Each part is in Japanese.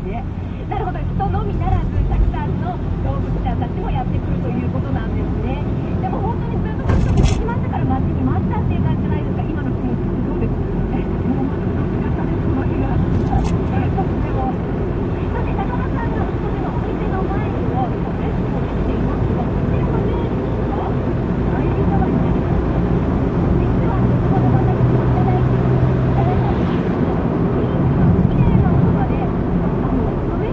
ね。なるほど、人のみならずたくさんの動物ちゃんたちもやってくるということなんですね。でも本当にずっとずっと来てしまったから待ちに待ったっていう感じじゃないですか。今の気持ちどうです？もう待ってほしかったです、この日が。とっても。そして高田さんのお店の前にはベッドもできていますが、こちらがメインですか？大変じゃないですか。実はこの私もいただいたんですけど、綺麗なおそばで、その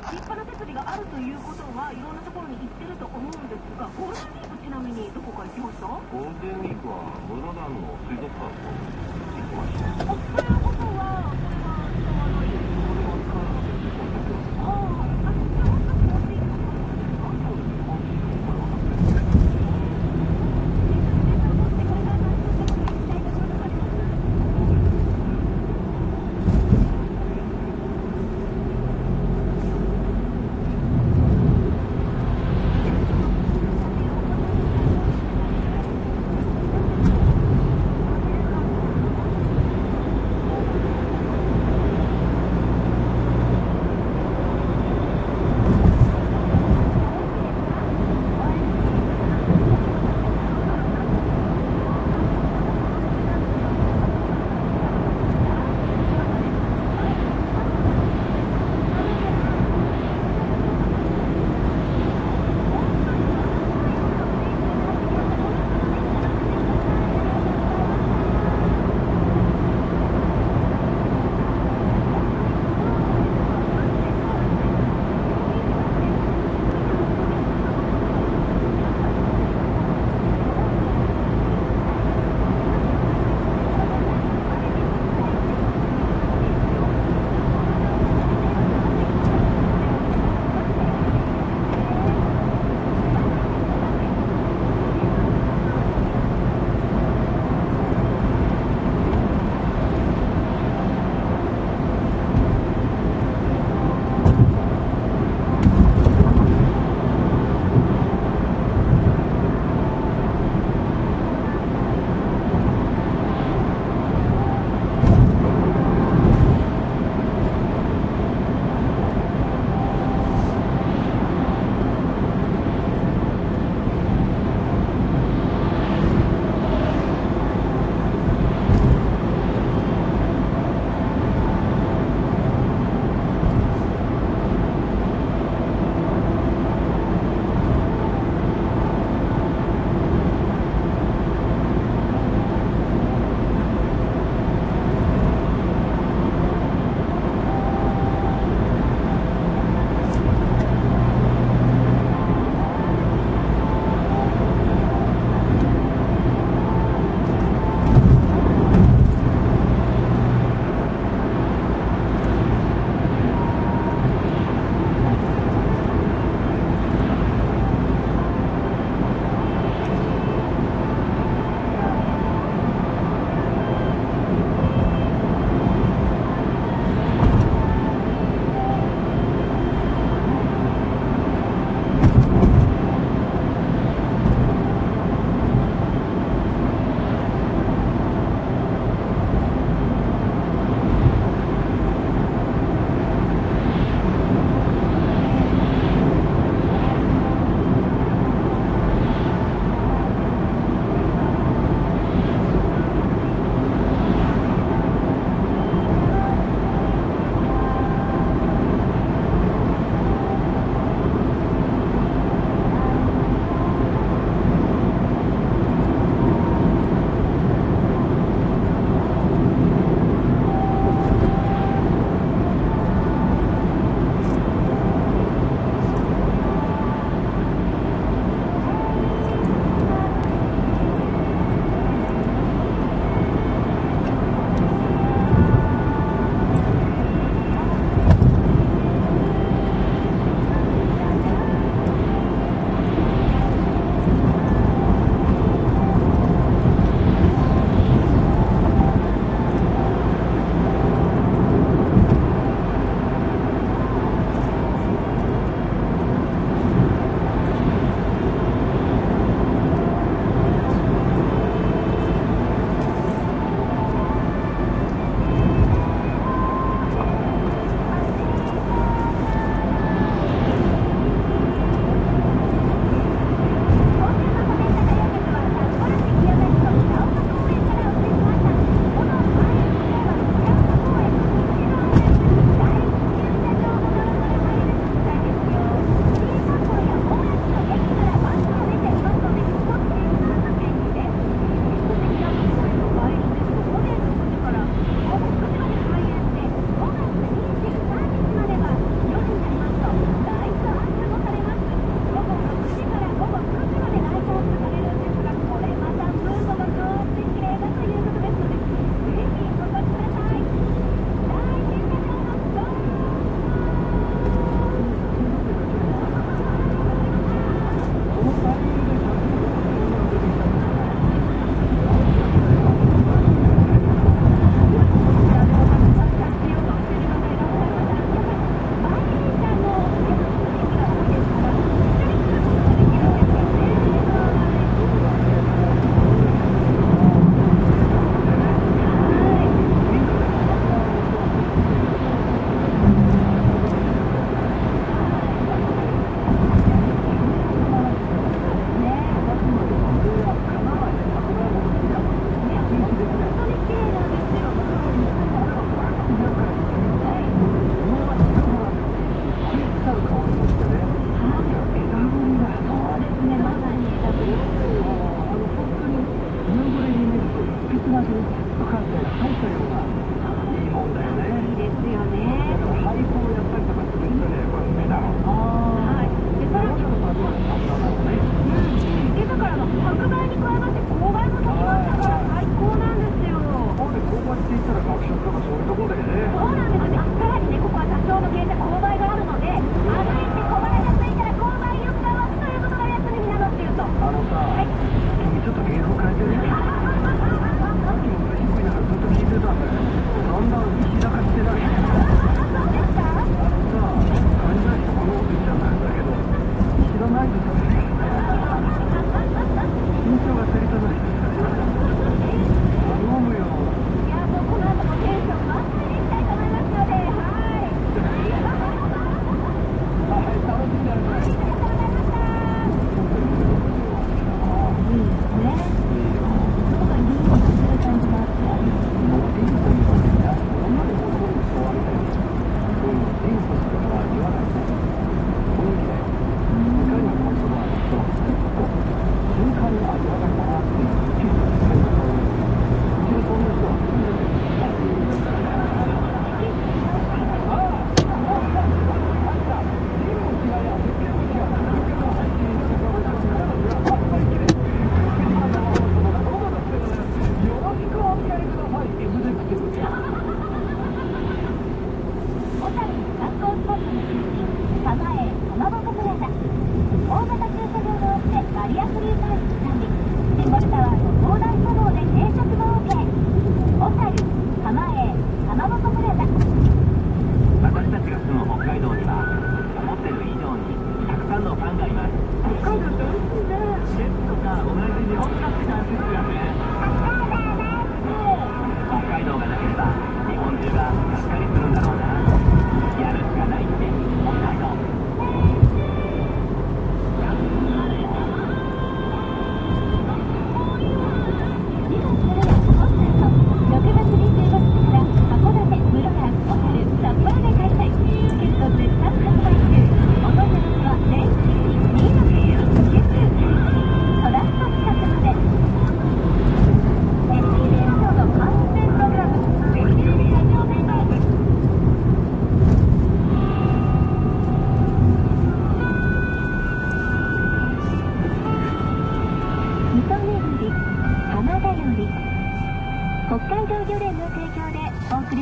立派な設備があるということはいろんなところに行ってると思うんですが、ゴールデンウィークちなみにどこか行きました？ ゴールデンウィークは室蘭の水族館と行きました。 ということは、これは使わないですか？ これは使うので結構ですよ。 ああ、じゃあ、私持っていくのかそうです。本日これはなくて。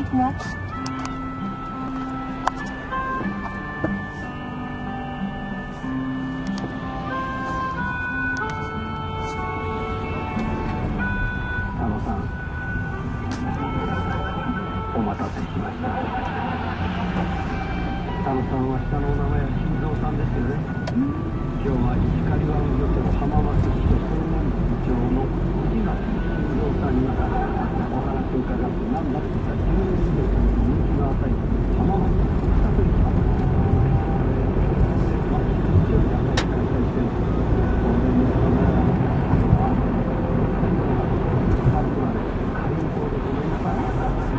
します。 お待たせしました。佐野さんは下のお名前は新蔵さんですよね。今日は石狩湾漁協浜松市と青年部長の藤巻新蔵さんにお話を伺って何だとか10年以上の人気のあたり浜松に来たといきます。一応やっぱり開催してる当然の考え方はあくまで仮にこうでごめんなさい。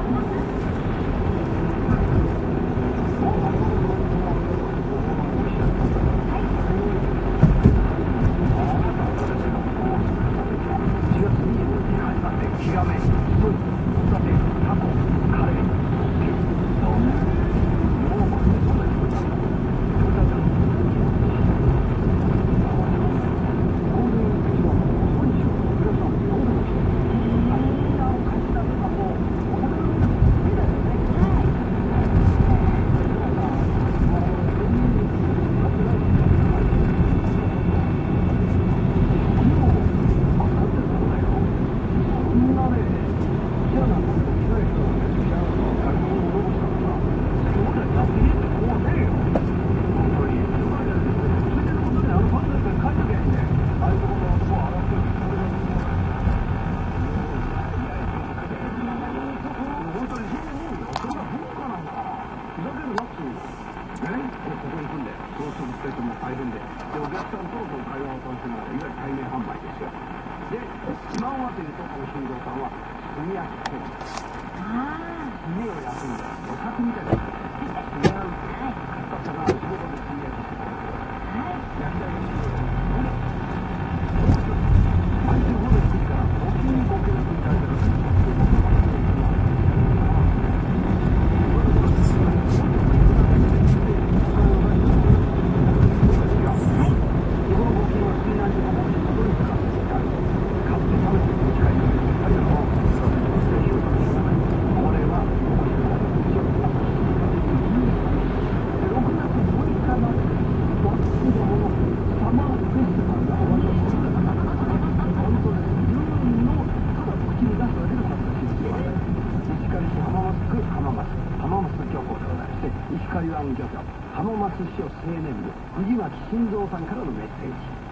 新蔵さんからのメッセージ。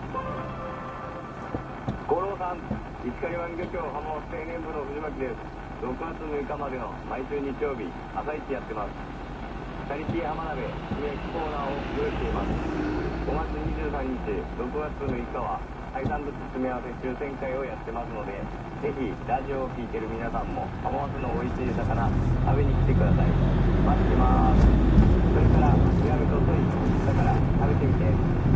五郎さん、石狩湾漁協浜松青年部の藤巻です。6月6日までの毎週日曜日、朝市やってます。チャリティー浜鍋、締めコーナーを用意しています。5月23日、6月6日は海産物詰め合わせ抽選会をやってますので、ぜひラジオを聴いてる皆さんも浜松の美味しい魚食べに来てください。待ってます。それから極めとソイだから食べてみて。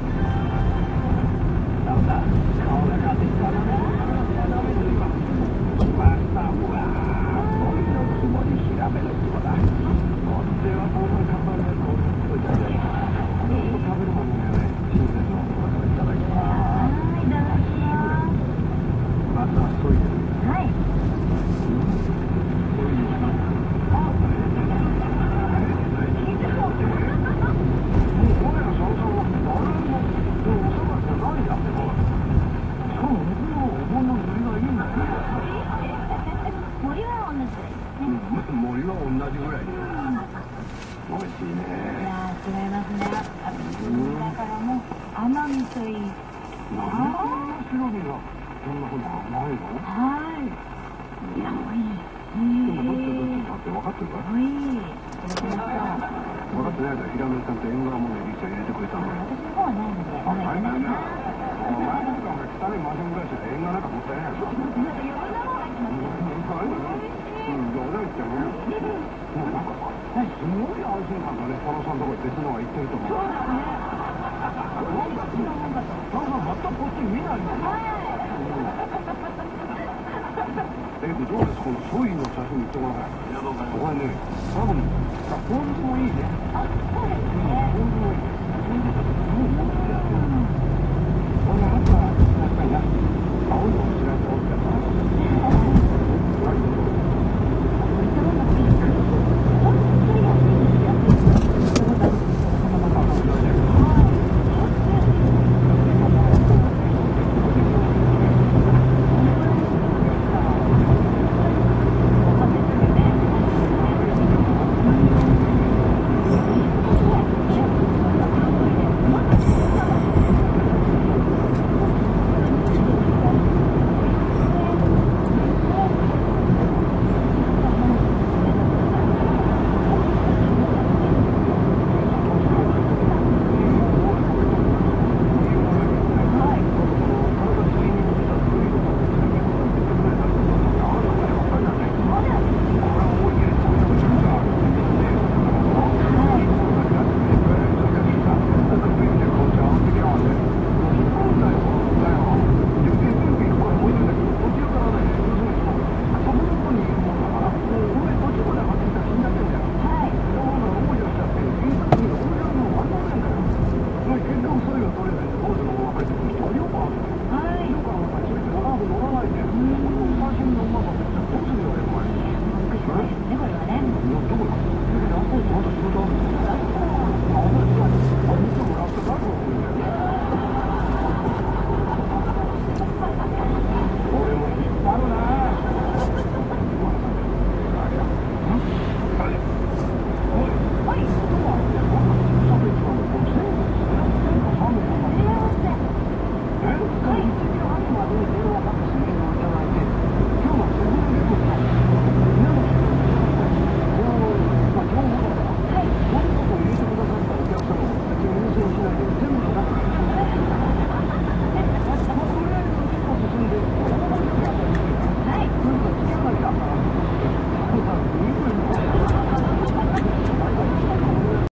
顔が変わってきたな。食べてみます。来ました。うわー、ソイのつもりヒラメのつもだ。こっちはこんな看板でこういったじゃないか。ずっと食べるもんね。親切のお言葉いただきます。 いただきます。 まずはソイです。 はい。 ソイのなんか。森は同じぐらいで美味しいね。 いやー違いますね。だからもう甘みといい。 なんで白身がこんなふうに甘いの？ はい。いやもういい。 でもどっちだって分かってるか？ もういい。 分かってないから平目さんと縁側もね一緒に入れてくれたの。 私の方はないので。 あ、ないんだよね。お前なんか汚いマシンぐらいしか縁側なんかもったいないぞ。 余分な方が来ます。 もうなんかさ、すごい安心感がね、佐野さんのところに別のが行ってると思う。佐野さん全くこっち見ないの。どうですこのソイの写真見てもらえない。これね、多分、ポーズもいいね。